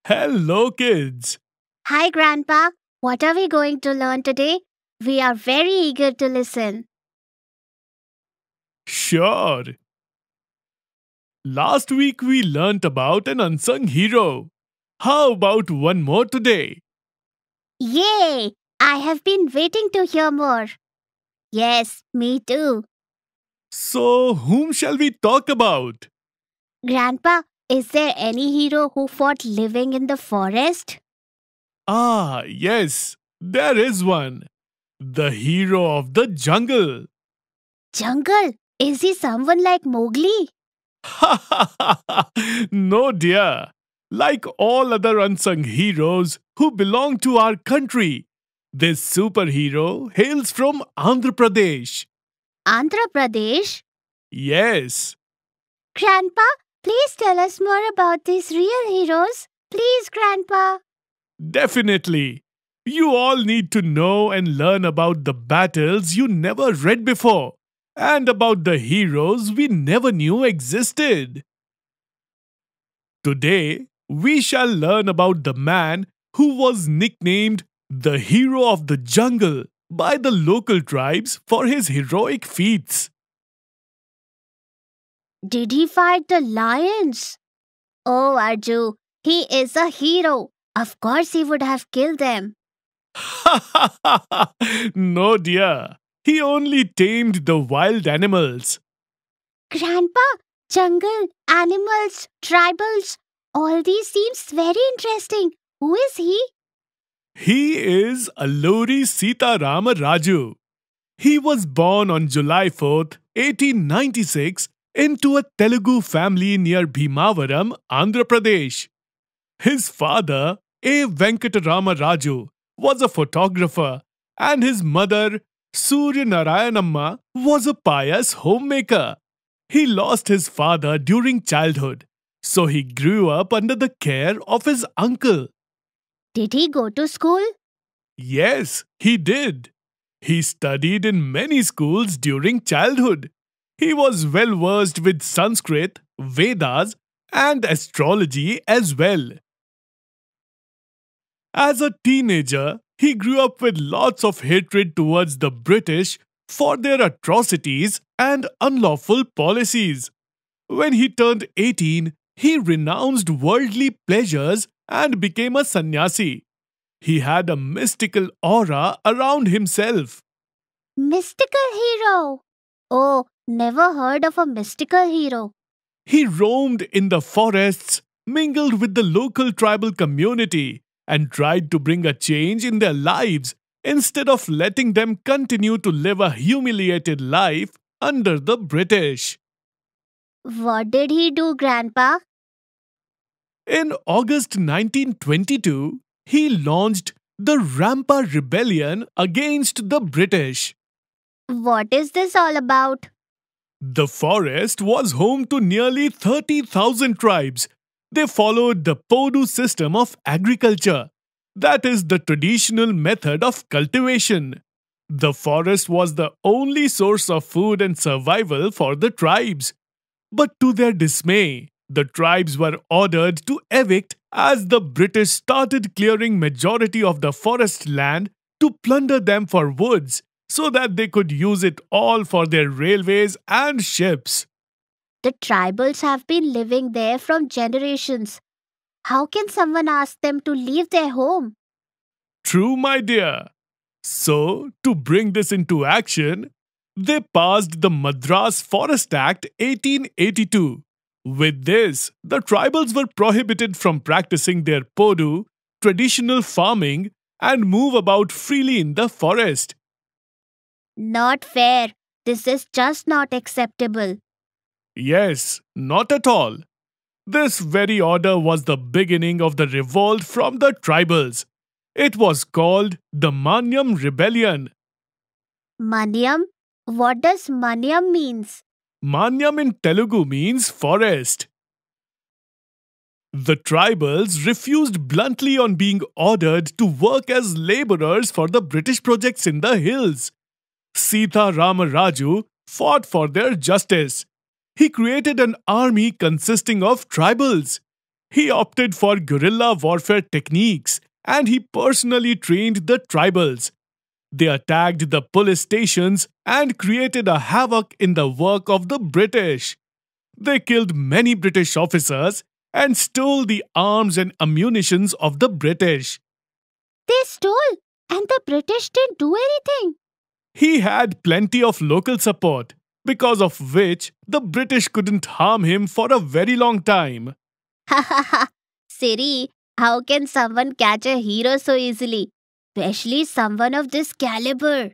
Hello, kids. Hi, Grandpa. What are we going to learn today? We are very eager to listen. Sure. Last week we learnt about an unsung hero. How about one more today? Yay! I have been waiting to hear more. Yes, me too. So, whom shall we talk about? Grandpa, is there any hero who fought living in the forest? Ah, yes, there is one. The hero of the jungle. Jungle? Is he someone like Mowgli? No, dear. Like all other unsung heroes who belong to our country, this superhero hails from Andhra Pradesh. Andhra Pradesh? Yes, Grandpa, please tell us more about these real heroes. Please, Grandpa. definitely. You all need to know and learn about the battles you never read before and about the heroes we never knew existed. Today, we shall learn about the man who was nicknamed the hero of the jungle by the local tribes for his heroic feats. Did he fight the lions? Oh, Arju, he is a hero. Of course, he would have killed them. No, dear. He only tamed the wild animals. Grandpa, jungle, animals, tribals, all these seems very interesting. Who is he? He is Alluri Sita Rama Raju. He was born on July 4th, 1896, into a Telugu family near Bhimavaram, Andhra Pradesh. His father, A. Venkatarama Raju, was a photographer, and his mother, Surya Narayanamma, was a pious homemaker. He lost his father during childhood, so he grew up under the care of his uncle. Did he go to school? Yes, he did. He studied in many schools during childhood. He was well versed with Sanskrit, Vedas, and astrology as well. As a teenager, he grew up with lots of hatred towards the British for their atrocities and unlawful policies. When he turned 18, he renounced worldly pleasures and became a sannyasi. He had a mystical aura around himself. Mystical hero. Oh, never heard of a mystical hero. He roamed in the forests, mingled with the local tribal community, and tried to bring a change in their lives instead of letting them continue to live a humiliated life under the British. What did he do, Grandpa? In August 1922, he launched the Rampa Rebellion against the British. What is this all about? The forest was home to nearly 30,000 tribes. They followed the Podu system of agriculture, that is, the traditional method of cultivation. The forest was the only source of food and survival for the tribes. But to their dismay, the tribes were ordered to evict as the British started clearing majority of the forest land to plunder them for woods so that they could use it all for their railways and ships. The tribals have been living there from generations. How can someone ask them to leave their home? True, my dear. So, to bring this into action, they passed the Madras Forest Act 1882. With this, the tribals were prohibited from practicing their Podu, traditional farming, and move about freely in the forest. Not fair. This is just not acceptable. Yes, not at all. This very order was the beginning of the revolt from the tribals. It was called the Manyam Rebellion. Manyam? What does Manyam means? Manyam in Telugu means forest. The tribals refused bluntly on being ordered to work as laborers for the British projects in the hills. Sita Rama Raju fought for their justice. He created an army consisting of tribals. He opted for guerrilla warfare techniques and he personally trained the tribals. They attacked the police stations and created a havoc in the work of the British. They killed many British officers and stole the arms and ammunitions of the British. They stole, and the British didn't do anything. He had plenty of local support, because of which the British couldn't harm him for a very long time. Ha ha ha. Siri, how can someone catch a hero so easily? Especially someone of this caliber.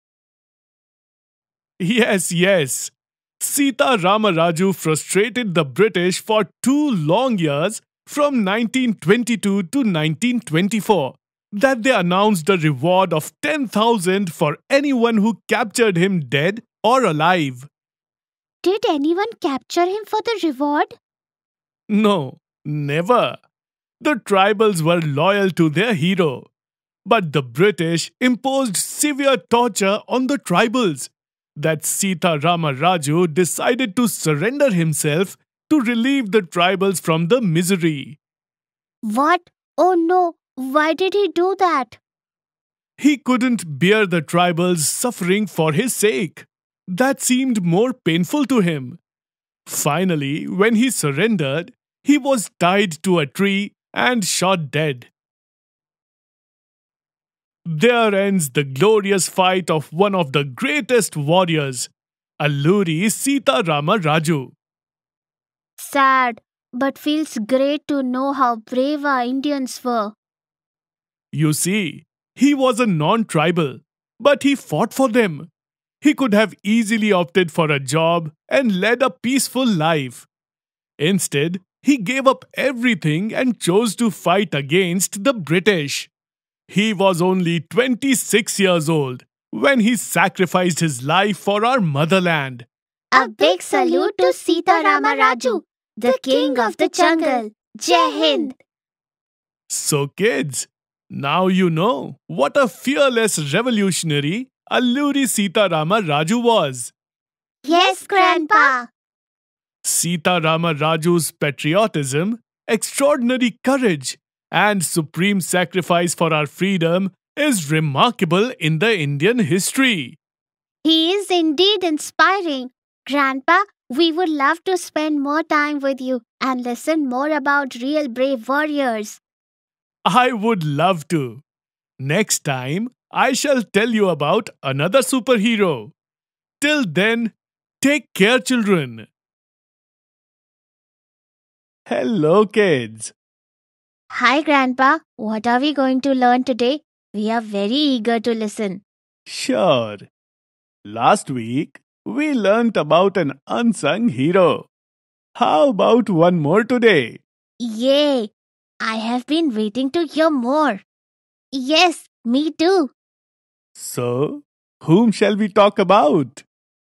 Yes. Sita Ramaraju frustrated the British for 2 long years from 1922 to 1924 that they announced a reward of 10,000 for anyone who captured him dead or alive. Did anyone capture him for the reward? No, never. The tribals were loyal to their hero. But the British imposed severe torture on the tribals that Sita Ramaraju decided to surrender himself to relieve the tribals from the misery. What? Oh no, why did he do that? He couldn't bear the tribals suffering for his sake. That seemed more painful to him. Finally, when he surrendered, he was tied to a tree and shot dead. There ends the glorious fight of one of the greatest warriors, Alluri Sita Ramaraju. Sad, but feels great to know how brave our Indians were. You see, he was a non-tribal, but he fought for them. He could have easily opted for a job and led a peaceful life. Instead, he gave up everything and chose to fight against the British. He was only 26 years old when he sacrificed his life for our motherland. A big salute to Sita Ramaraju, the king of the jungle. Jai Hind! So kids, now you know what a fearless revolutionary Alluri Sita Ramaraju was. Yes, Grandpa. Sita Ramaraju's patriotism, extraordinary courage, and supreme sacrifice for our freedom is remarkable in the Indian history. He is indeed inspiring. Grandpa, we would love to spend more time with you and listen more about real brave warriors. I would love to. Next time, I shall tell you about another superhero. Till then, take care, children. Hello, kids. Hi, Grandpa. What are we going to learn today? We are very eager to listen. Sure. Last week, we learnt about an unsung hero. How about one more today? Yay! I have been waiting to hear more. Yes, me too. So, whom shall we talk about?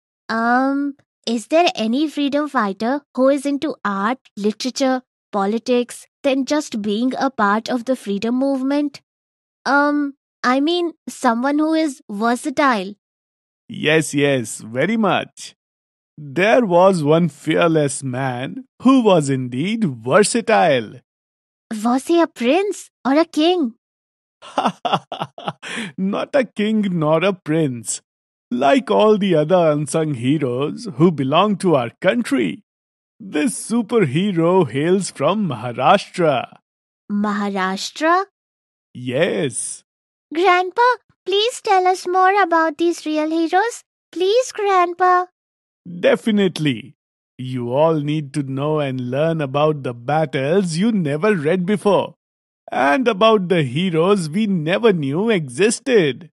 Is there any freedom fighter who is into art, literature, politics, than just being a part of the freedom movement? I mean, someone who is versatile. Yes, very much. There was one fearless man who was indeed versatile. Was he a prince or a king? Not a king nor a prince. Like all the other unsung heroes who belong to our country, this superhero hails from Maharashtra. Maharashtra? Yes. Grandpa, please tell us more about these real heroes. Please, Grandpa. Definitely. You all need to know and learn about the battles you never read before, and about the heroes we never knew existed.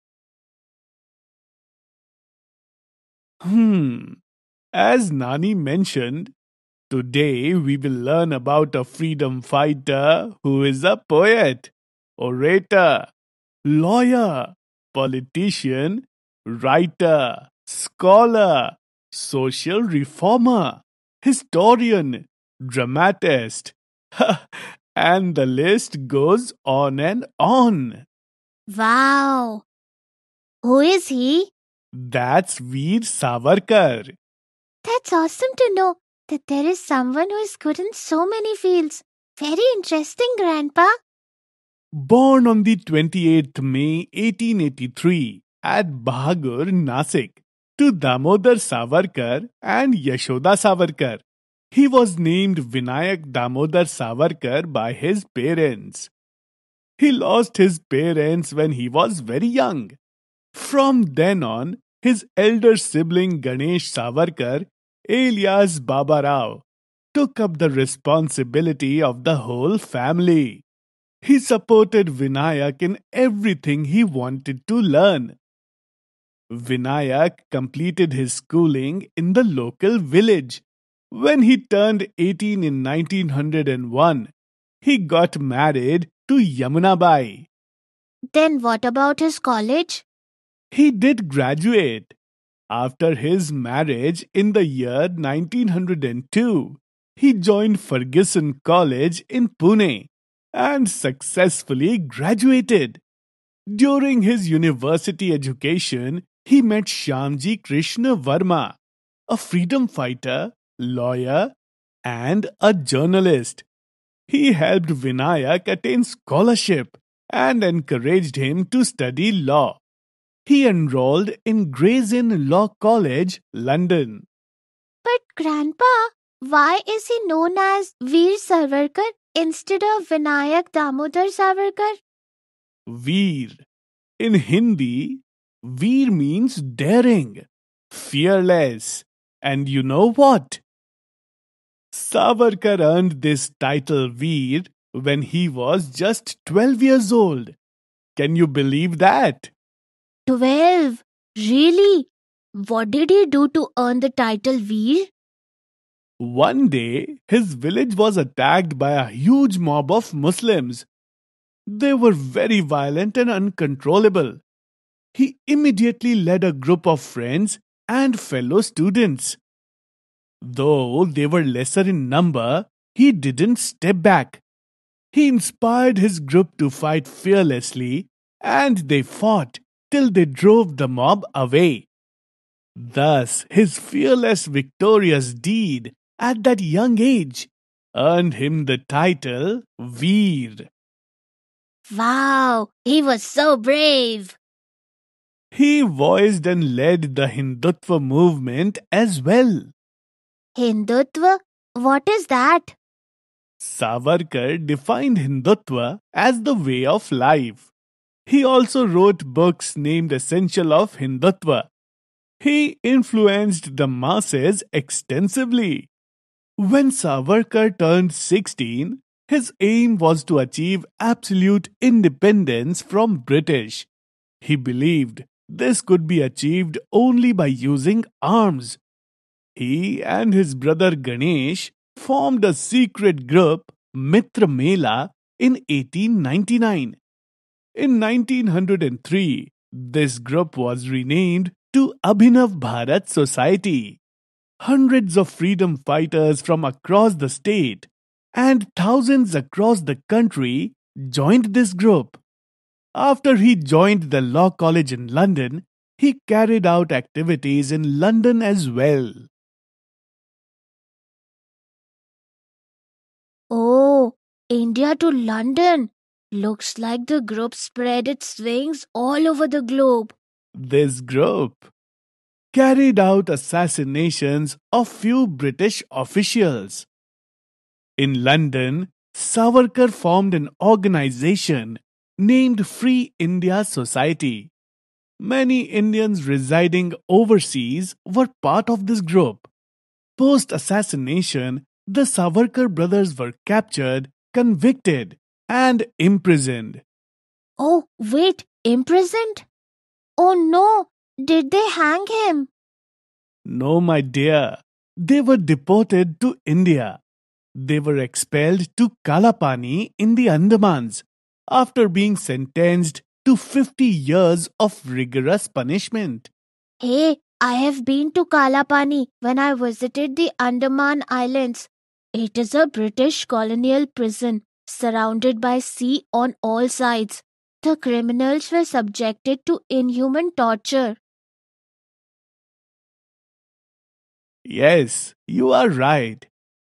As Nani mentioned, today we will learn about a freedom fighter who is a poet, orator, lawyer, politician, writer, scholar, social reformer, historian, dramatist, and the list goes on and on. Wow. Who is he? That's Veer Savarkar. That's awesome to know that there is someone who is good in so many fields. Very interesting, Grandpa. Born on the 28th May 1883 at Bahagur, Nasik, to Damodar Savarkar and Yashoda Savarkar. He was named Vinayak Damodar Savarkar by his parents. He lost his parents when he was very young. From then on, his elder sibling Ganesh Savarkar, alias Baba Rao, took up the responsibility of the whole family. He supported Vinayak in everything he wanted to learn. Vinayak completed his schooling in the local village. When he turned 18 in 1901, he got married to Yamunabai. Then what about his college? He did graduate. After his marriage in the year 1902, he joined Ferguson College in Pune and successfully graduated. During his university education, he met Shyamji Krishna Varma, a freedom fighter, lawyer, and a journalist. He helped Vinayak attain scholarship and encouraged him to study law. He enrolled in Gray's Inn Law College, London. But Grandpa, why is he known as Veer Savarkar instead of Vinayak Damodar Savarkar? Veer. In Hindi, Veer means daring, fearless. And you know what? Savarkar earned this title Veer when he was just 12 years old. Can you believe that? 12. Really? What did he do to earn the title Veer? One day, his village was attacked by a huge mob of Muslims. They were very violent and uncontrollable. He immediately led a group of friends and fellow students. Though they were lesser in number, he didn't step back. He inspired his group to fight fearlessly, and they fought till they drove the mob away. Thus, his fearless, victorious deed at that young age earned him the title Veer. Wow, he was so brave. He voiced and led the Hindutva movement as well. Hindutva? What is that? Savarkar defined Hindutva as the way of life. He also wrote books named Essential of Hindutva. He influenced the masses extensively. When Savarkar turned 16, his aim was to achieve absolute independence from British. He believed this could be achieved only by using arms. He and his brother Ganesh formed a secret group, Mitra Mela, in 1899. In 1903, this group was renamed to Abhinav Bharat Society. Hundreds of freedom fighters from across the state and thousands across the country joined this group. After he joined the law college in London, he carried out activities in London as well. Oh, India to London. Looks like the group spread its wings all over the globe. This group carried out assassinations of few British officials. In London, Savarkar formed an organization named Free India Society. Many Indians residing overseas were part of this group. Post assassination, the Savarkar brothers were captured, convicted, and imprisoned. Oh, wait, imprisoned? Oh no, did they hang him? No, my dear, they were deported to India. They were expelled to Kalapani in the Andamans after being sentenced to 50 years of rigorous punishment. Hey, I have been to Kalapani when I visited the Andaman Islands. It is a British colonial prison surrounded by sea on all sides. The criminals were subjected to inhuman torture. Yes, you are right.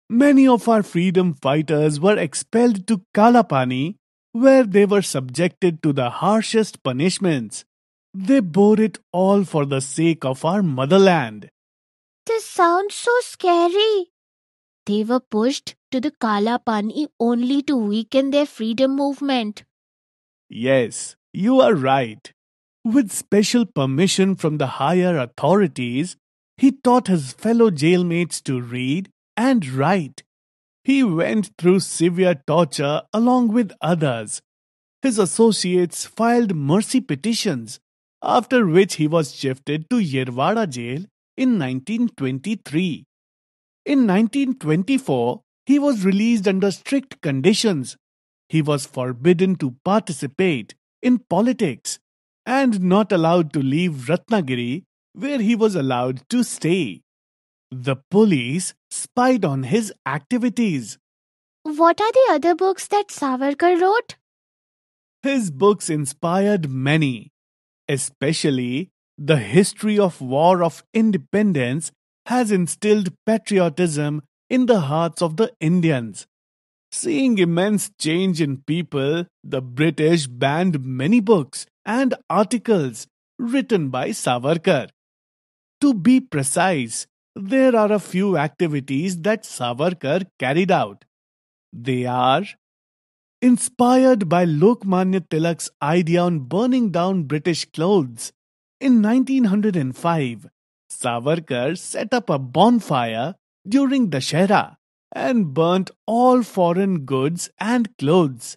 Many of our freedom fighters were expelled to Kalapani, where they were subjected to the harshest punishments. They bore it all for the sake of our motherland. This sounds so scary. They were pushed to the Kala Pani only to weaken their freedom movement. Yes, you are right. With special permission from the higher authorities, he taught his fellow jailmates to read and write. He went through severe torture along with others. His associates filed mercy petitions, after which he was shifted to Yerwada jail in 1923. In 1924, he was released under strict conditions. He was forbidden to participate in politics and not allowed to leave Ratnagiri, where he was allowed to stay. The police spied on his activities. What are the other books that Savarkar wrote? His books inspired many, especially The History of War of Independence has instilled patriotism in the hearts of the Indians. Seeing immense change in people, the British banned many books and articles written by Savarkar. To be precise, there are a few activities that Savarkar carried out. They are inspired by Lokmanya Tilak's idea on burning down British clothes. In 1905, Savarkar set up a bonfire during Dashera and burnt all foreign goods and clothes.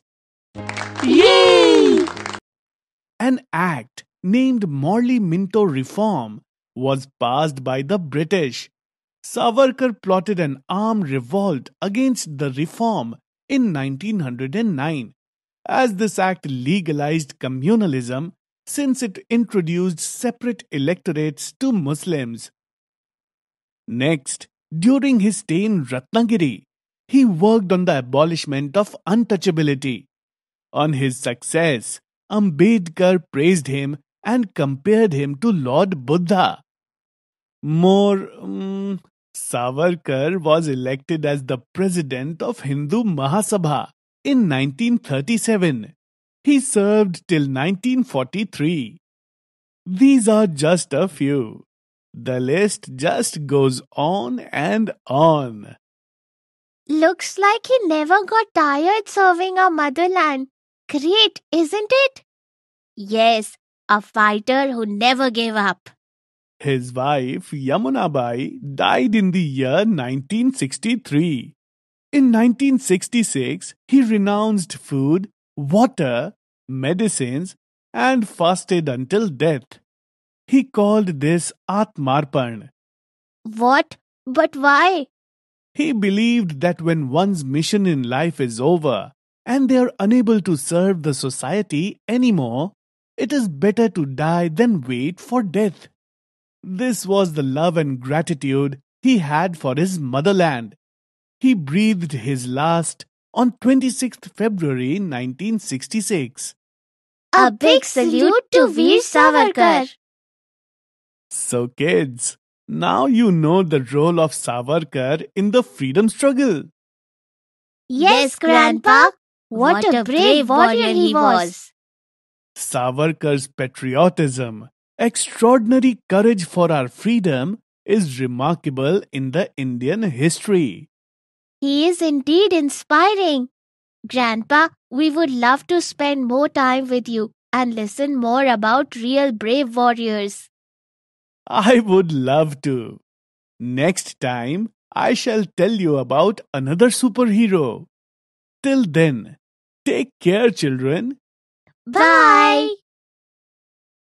Yay! An act named Morley Minto Reform was passed by the British. Savarkar plotted an armed revolt against the reform in 1909, as this act legalized communalism since it introduced separate electorates to Muslims. Next, during his stay in Ratnagiri, he worked on the abolishment of untouchability. On his success, Ambedkar praised him and compared him to Lord Buddha. Savarkar was elected as the president of Hindu Mahasabha in 1937. He served till 1943. These are just a few. The list just goes on and on. Looks like he never got tired serving our motherland. Great, isn't it? Yes, a fighter who never gave up. His wife, Yamunabai, died in the year 1963. In 1966, he renounced food, water, medicines, and fasted until death. He called this Atmarpan. What? But why? He believed that when one's mission in life is over and they are unable to serve the society anymore, it is better to die than wait for death. This was the love and gratitude he had for his motherland. He breathed his last on 26th February 1966. A big salute to Veer Savarkar. So kids, now you know the role of Savarkar in the freedom struggle. Yes, Grandpa. What a brave warrior he was. Savarkar's patriotism, extraordinary courage for our freedom is remarkable in the Indian history. He is indeed inspiring. Grandpa, we would love to spend more time with you and listen more about real brave warriors. I would love to. Next time, I shall tell you about another superhero. Till then, take care, children. Bye.